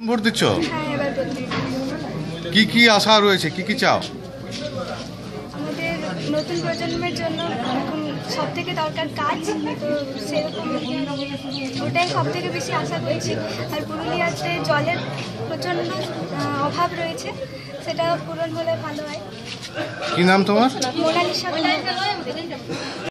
Vote দিচ্ছ? হ্যাঁ, এবার বদলি। কি কি আশা রয়েছে, কি কি চাও? আমাদের নতুন প্রজন্মের জন্য এখন সব থেকে দরকার কাজ, তো সেরকম ওটাই সব থেকে বেশি আশা করছি। আর পুরুলিয়াতে জলের প্রচণ্ড অভাব রয়েছে, সেটা পূরণ হলে ভালো হয়। কি নাম তোমার? মোনালিসা।